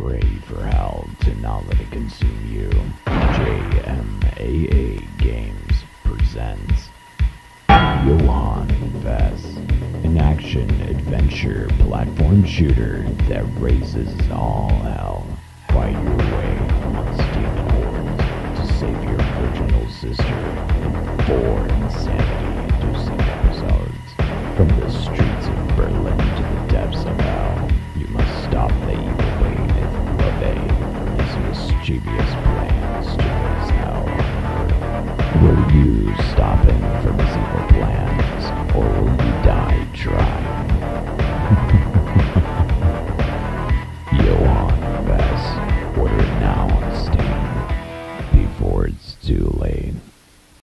ready for hell to not let it consume you. JMAA Games presents Johann Weiss, an action-adventure platform shooter that raises all hell. Fight your way amongst demon hordes to save your virginal sister in 4 insanity-inducing episodes from the street